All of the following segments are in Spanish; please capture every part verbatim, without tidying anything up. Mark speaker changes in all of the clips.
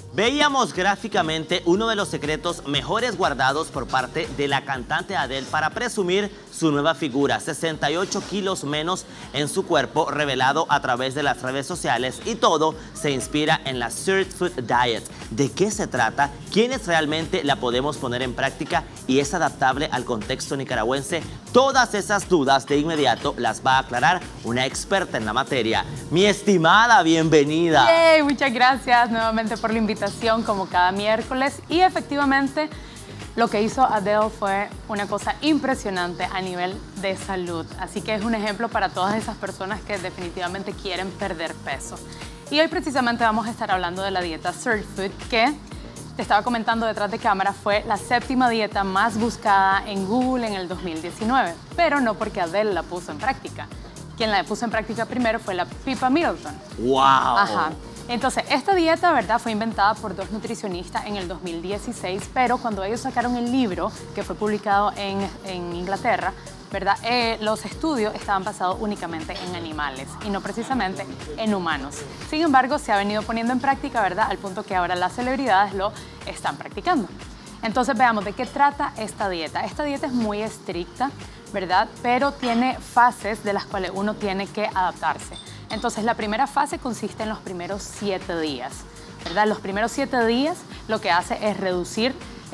Speaker 1: Veíamos gráficamente uno de los secretos mejores guardados por parte de la cantante Adele para presumir su nueva figura, sesenta y ocho kilos menos en su cuerpo, revelado a través de las redes sociales, y todo se inspira en la Surf Food Diet. ¿De qué se trata? ¿Quiénes realmente la podemos poner en práctica y es adaptable al contexto nicaragüense? Todas esas dudas de inmediato las va a aclarar una experta en la materia. Mi estimada, bienvenida.
Speaker 2: Yay, muchas gracias nuevamente por la invitación, como cada miércoles. Y efectivamente, lo que hizo Adele fue una cosa impresionante a nivel de salud. Así que es un ejemplo para todas esas personas que definitivamente quieren perder peso. Y hoy precisamente vamos a estar hablando de la dieta Surf Food, que te estaba comentando detrás de cámara, fue la séptima dieta más buscada en Google en el dos mil diecinueve. Pero no porque Adele la puso en práctica. Quien la puso en práctica primero fue la Pippa Middleton.
Speaker 1: ¡Wow!
Speaker 2: Ajá. Entonces, esta dieta, ¿verdad?, fue inventada por dos nutricionistas en el dos mil dieciséis, pero cuando ellos sacaron el libro, que fue publicado en, en Inglaterra, ¿verdad?, eh, los estudios estaban basados únicamente en animales y no precisamente en humanos. Sin embargo, se ha venido poniendo en práctica, ¿verdad?, al punto que ahora las celebridades lo están practicando. Entonces, veamos de qué trata esta dieta. Esta dieta es muy estricta, ¿verdad?, pero tiene fases de las cuales uno tiene que adaptarse. Entonces, la primera fase consiste en los primeros siete días, ¿verdad? Los primeros siete días lo que hace es reducir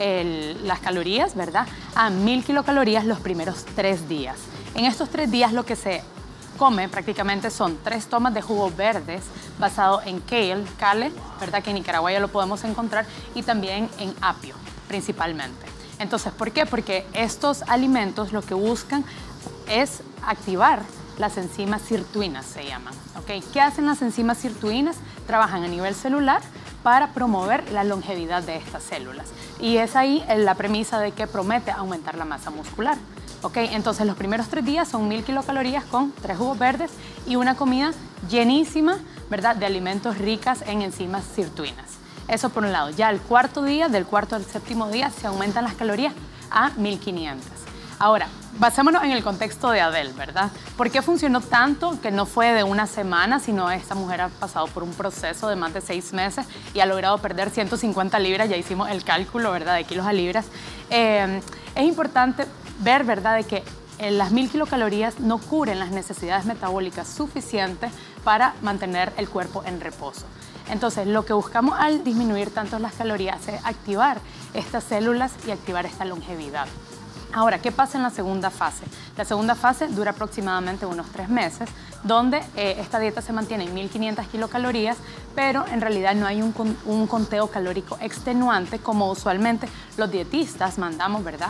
Speaker 2: el, las calorías, ¿verdad?, a mil kilocalorías los primeros tres días. En estos tres días lo que se come prácticamente son tres tomas de jugos verdes basado en kale, kale, ¿verdad?, que en Nicaragua ya lo podemos encontrar, y también en apio, principalmente. Entonces, ¿por qué? Porque estos alimentos lo que buscan es activar las enzimas sirtuinas, se llaman. ¿Okay? ¿Qué hacen las enzimas sirtuinas? Trabajan a nivel celular para promover la longevidad de estas células. Y es ahí la premisa de que promete aumentar la masa muscular. ¿Okay? Entonces, los primeros tres días son mil kilocalorías con tres jugos verdes y una comida llenísima, ¿verdad?, de alimentos ricas en enzimas sirtuinas. Eso por un lado. Ya el cuarto día, del cuarto al séptimo día, se aumentan las calorías a mil quinientas. Ahora, basémonos en el contexto de Adele, ¿verdad? ¿Por qué funcionó tanto? Que no fue de una semana, sino esta mujer ha pasado por un proceso de más de seis meses y ha logrado perder ciento cincuenta libras, ya hicimos el cálculo, ¿verdad?, de kilos a libras. Eh, es importante ver, ¿verdad?, de que las mil kilocalorías no cubren las necesidades metabólicas suficientes para mantener el cuerpo en reposo. Entonces, lo que buscamos al disminuir tanto las calorías es activar estas células y activar esta longevidad. Ahora, ¿qué pasa en la segunda fase? La segunda fase dura aproximadamente unos tres meses, donde eh, esta dieta se mantiene en mil quinientas kilocalorías, pero en realidad no hay un, un conteo calórico extenuante como usualmente los dietistas mandamos, ¿verdad?,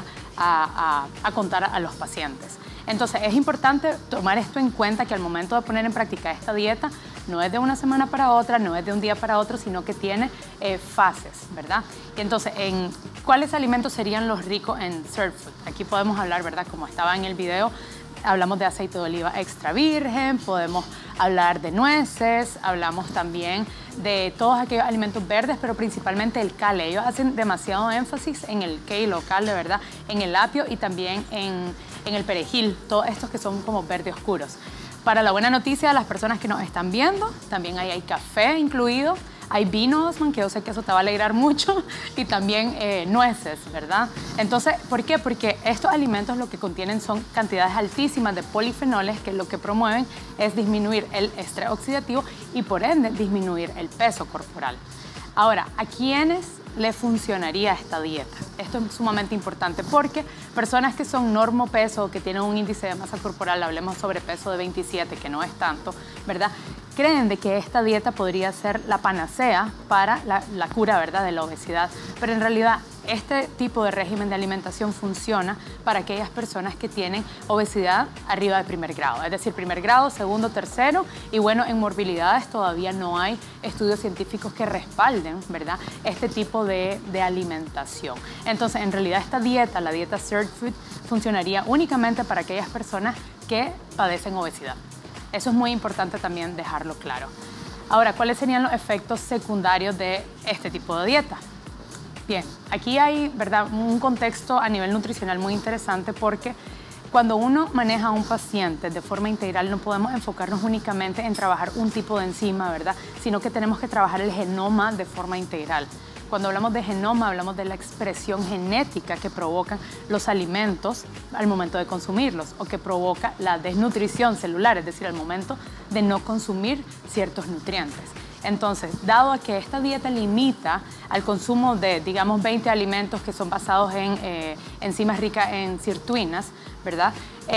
Speaker 2: a, a, a contar a los pacientes. Entonces, es importante tomar esto en cuenta, que al momento de poner en práctica esta dieta, no es de una semana para otra, no es de un día para otro, sino que tiene eh, fases, ¿verdad? Y entonces, ¿en cuáles alimentos serían los ricos en Surf Food? Aquí podemos hablar, ¿verdad?, como estaba en el video, hablamos de aceite de oliva extra virgen, podemos hablar de nueces, hablamos también de todos aquellos alimentos verdes, pero principalmente el kale. Ellos hacen demasiado énfasis en el kale o kale, ¿verdad?, en el apio y también en, en el perejil, todos estos que son como verde oscuros. Para la buena noticia de las personas que nos están viendo, también ahí hay café incluido, hay vino, Osman, que yo sé que eso te va a alegrar mucho, y también eh, nueces, ¿verdad? Entonces, ¿por qué? Porque estos alimentos lo que contienen son cantidades altísimas de polifenoles, que lo que promueven es disminuir el estrés oxidativo y por ende disminuir el peso corporal. Ahora, ¿a quiénes le funcionaría esta dieta? Esto es sumamente importante porque personas que son normopeso o que tienen un índice de masa corporal, hablemos sobrepeso de veintisiete, que no es tanto, ¿verdad?, creen de que esta dieta podría ser la panacea para la, la cura, ¿verdad?, de la obesidad. Pero en realidad, este tipo de régimen de alimentación funciona para aquellas personas que tienen obesidad arriba de primer grado, es decir, primer grado, segundo, tercero, y bueno, en morbilidades todavía no hay estudios científicos que respalden, ¿verdad?, este tipo de, de alimentación. Entonces, en realidad, esta dieta, la dieta Surf Food, funcionaría únicamente para aquellas personas que padecen obesidad. Eso es muy importante también dejarlo claro. Ahora, ¿cuáles serían los efectos secundarios de este tipo de dieta? Bien, aquí hay, ¿verdad?, un contexto a nivel nutricional muy interesante porque cuando uno maneja a un paciente de forma integral, no podemos enfocarnos únicamente en trabajar un tipo de enzima, ¿verdad? Sino que tenemos que trabajar el genoma de forma integral. Cuando hablamos de genoma, hablamos de la expresión genética que provocan los alimentos al momento de consumirlos o que provoca la desnutrición celular, es decir, al momento de no consumir ciertos nutrientes. Entonces, dado a que esta dieta limita al consumo de, digamos, veinte alimentos que son basados en eh, enzimas ricas en sirtuinas, ¿verdad?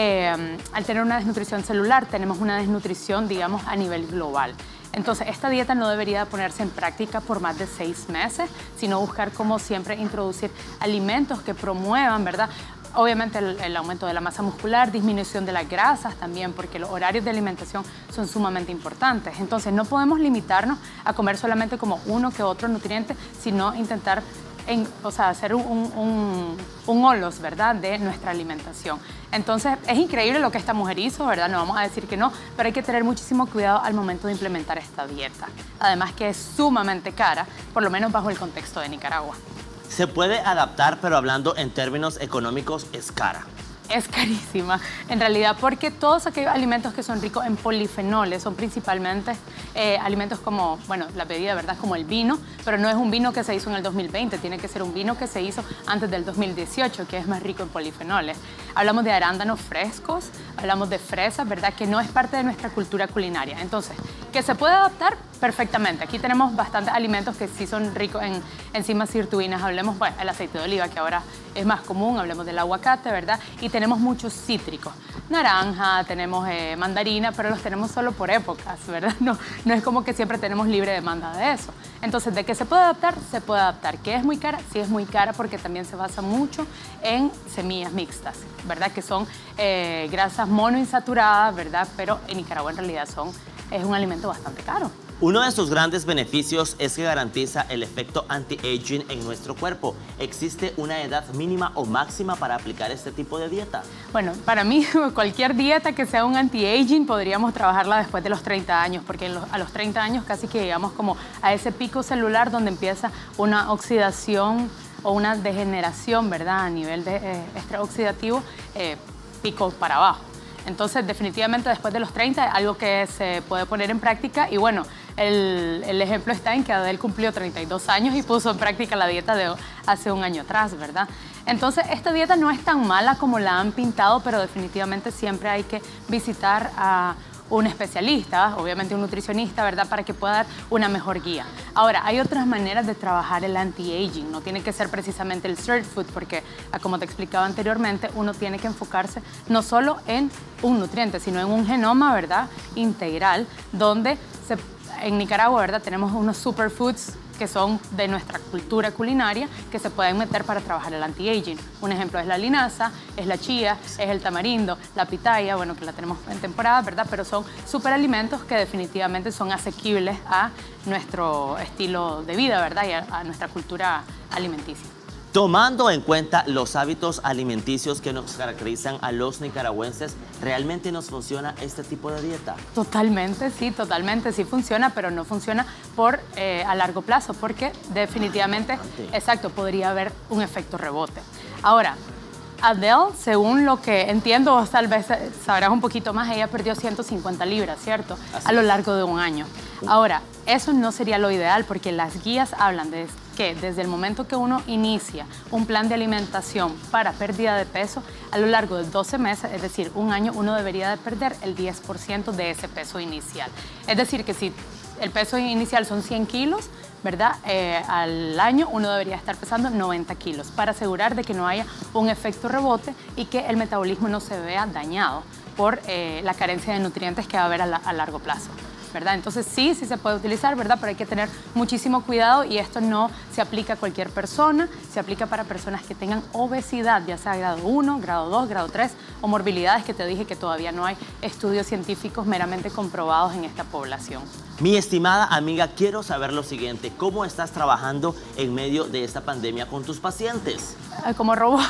Speaker 2: Eh, al tener una desnutrición celular, tenemos una desnutrición, digamos, a nivel global. Entonces, esta dieta no debería ponerse en práctica por más de seis meses, sino buscar, como siempre, introducir alimentos que promuevan, ¿verdad? Obviamente el, el aumento de la masa muscular, disminución de las grasas también, porque los horarios de alimentación son sumamente importantes. Entonces, no podemos limitarnos a comer solamente como uno que otro nutriente, sino intentar En, o sea, hacer un, un, un olos, ¿verdad?, de nuestra alimentación. Entonces, es increíble lo que esta mujer hizo, ¿verdad? No vamos a decir que no, pero hay que tener muchísimo cuidado al momento de implementar esta dieta. Además que es sumamente cara, por lo menos bajo el contexto de Nicaragua.
Speaker 1: Se puede adaptar, pero hablando en términos económicos, es cara.
Speaker 2: Es carísima, en realidad, porque todos aquellos alimentos que son ricos en polifenoles son principalmente eh, alimentos como, bueno, la bebida, ¿verdad?, como el vino, pero no es un vino que se hizo en el dos mil veinte, tiene que ser un vino que se hizo antes del dos mil dieciocho, que es más rico en polifenoles. Hablamos de arándanos frescos, hablamos de fresas, ¿verdad?, que no es parte de nuestra cultura culinaria. Entonces, ¿que se puede adaptar? Perfectamente. Aquí tenemos bastantes alimentos que sí son ricos en enzimas sirtuinas. Hablemos, bueno, el aceite de oliva, que ahora es más común, hablemos del aguacate, ¿verdad? Y tenemos muchos cítricos. Naranja, tenemos eh, mandarina, pero los tenemos solo por épocas, ¿verdad? No, no es como que siempre tenemos libre demanda de eso. Entonces, ¿de qué se puede adaptar? Se puede adaptar. ¿Qué es muy cara? Sí es muy cara porque también se basa mucho en semillas mixtas, ¿verdad? Que son eh, grasas monoinsaturadas, ¿verdad? Pero en Nicaragua en realidad son, es un alimento bastante caro.
Speaker 1: Uno de sus grandes beneficios es que garantiza el efecto anti-aging en nuestro cuerpo. ¿Existe una edad mínima o máxima para aplicar este tipo de dieta?
Speaker 2: Bueno, para mí cualquier dieta que sea un anti-aging podríamos trabajarla después de los treinta años, porque a los treinta años casi que llegamos como a ese pico celular donde empieza una oxidación o una degeneración, ¿verdad? A nivel de eh, extraoxidativo, eh, pico para abajo. Entonces, definitivamente después de los treinta es algo que se puede poner en práctica y bueno, el, el ejemplo está en que Adele cumplió treinta y dos años y puso en práctica la dieta de hace un año atrás, ¿verdad? Entonces, esta dieta no es tan mala como la han pintado, pero definitivamente siempre hay que visitar a un especialista, obviamente un nutricionista, ¿verdad?, para que pueda dar una mejor guía. Ahora, hay otras maneras de trabajar el anti-aging, no tiene que ser precisamente el surf food, porque, como te explicaba anteriormente, uno tiene que enfocarse no solo en un nutriente, sino en un genoma, ¿verdad?, integral, donde se, en Nicaragua, ¿verdad?, tenemos unos superfoods que son de nuestra cultura culinaria, que se pueden meter para trabajar el anti-aging. Un ejemplo es la linaza, es la chía, es el tamarindo, la pitaya, bueno, que la tenemos en temporada, ¿verdad? Pero son superalimentos que definitivamente son asequibles a nuestro estilo de vida, ¿verdad? Y a, a nuestra cultura alimenticia.
Speaker 1: Tomando en cuenta los hábitos alimenticios que nos caracterizan a los nicaragüenses, ¿realmente nos funciona este tipo de dieta?
Speaker 2: Totalmente, sí, totalmente, sí funciona, pero no funciona por eh, a largo plazo, porque definitivamente, exacto, podría haber un efecto rebote. Ahora, Adele, según lo que entiendo, vos tal vez sabrás un poquito más, ella perdió ciento cincuenta libras, ¿cierto? Así a lo largo de un año. Ahora, eso no sería lo ideal porque las guías hablan de que desde el momento que uno inicia un plan de alimentación para pérdida de peso, a lo largo de doce meses, es decir, un año, uno debería de perder el diez por ciento de ese peso inicial. Es decir, que si el peso inicial son cien kilos, ¿verdad? Eh, al año uno debería estar pesando noventa kilos para asegurar de que no haya un efecto rebote y que el metabolismo no se vea dañado por eh, la carencia de nutrientes que va a haber a, la, a largo plazo, ¿verdad? Entonces sí, sí se puede utilizar, ¿verdad? Pero hay que tener muchísimo cuidado y esto no se aplica a cualquier persona, se aplica para personas que tengan obesidad, ya sea grado uno, grado dos, grado tres o morbilidades que te dije que todavía no hay estudios científicos meramente comprobados en esta población.
Speaker 1: Mi estimada amiga, quiero saber lo siguiente, ¿cómo estás trabajando en medio de esta pandemia con tus pacientes?
Speaker 2: Como robot.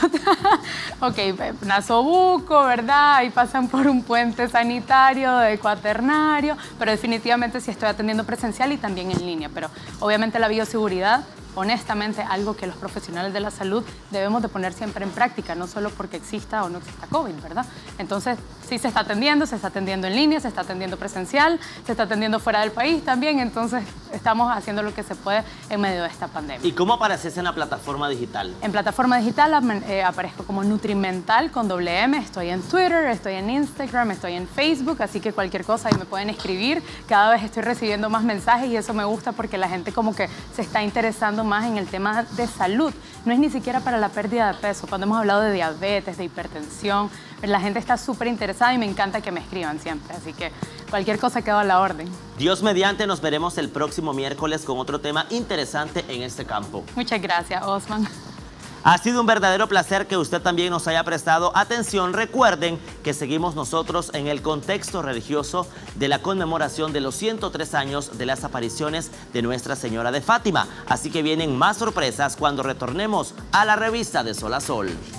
Speaker 2: Ok, nasobuco, ¿verdad? Y pasan por un puente sanitario, de cuaternario, pero definitivamente sí estoy atendiendo presencial y también en línea, pero obviamente la bioseguridad honestamente algo que los profesionales de la salud debemos de poner siempre en práctica, no solo porque exista o no exista COVID, ¿verdad? Entonces, sí se está atendiendo, se está atendiendo en línea, se está atendiendo presencial, se está atendiendo fuera del país también, entonces estamos haciendo lo que se puede en medio de esta pandemia.
Speaker 1: ¿Y cómo apareces en la plataforma digital?
Speaker 2: En plataforma digital eh, aparezco como Nutrimental con doble M, estoy en Twitter, estoy en Instagram, estoy en Facebook, así que cualquier cosa ahí me pueden escribir. Cada vez estoy recibiendo más mensajes y eso me gusta porque la gente como que se está interesando más en el tema de salud. No es ni siquiera para la pérdida de peso. Cuando hemos hablado de diabetes, de hipertensión, la gente está súper interesada y me encanta que me escriban siempre. Así que cualquier cosa queda a la orden.
Speaker 1: Dios mediante, nos veremos el próximo miércoles con otro tema interesante en este campo.
Speaker 2: Muchas gracias, Osman.
Speaker 1: Ha sido un verdadero placer que usted también nos haya prestado atención. Recuerden que seguimos nosotros en el contexto religioso de la conmemoración de los ciento tres años de las apariciones de Nuestra Señora de Fátima. Así que vienen más sorpresas cuando retornemos a la revista de Sol a Sol.